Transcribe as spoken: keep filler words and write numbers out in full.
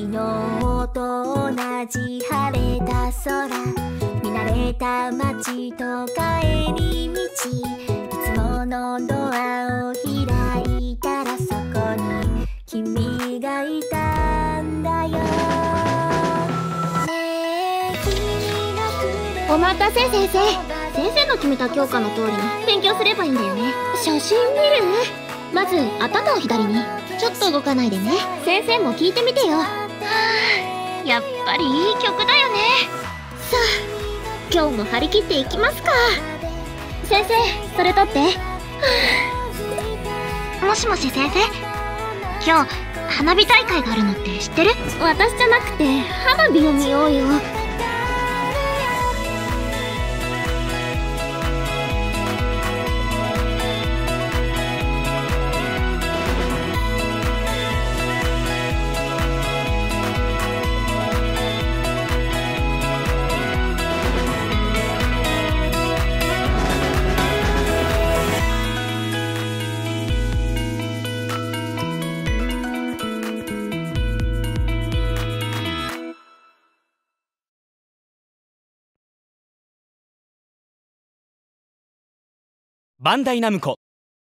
日と同じ晴れた空、見慣れた街と帰り道、いつものドアを開いたらそこに君がいたんだよ。ねえ君がくれ。 お待たせ先生。先生の決めた教科の通りに勉強すればいいんだよね。写真見る？まず頭を左に。ちょっと動かないでね。先生も聞いてみてよ。はあ、やっぱりいい曲だよね。さあ今日も張り切っていきますか。先生それ取って。はあ、もしもし先生、今日花火大会があるのって知ってる？私じゃなくて花火を見ようよ。 バンダイナムコ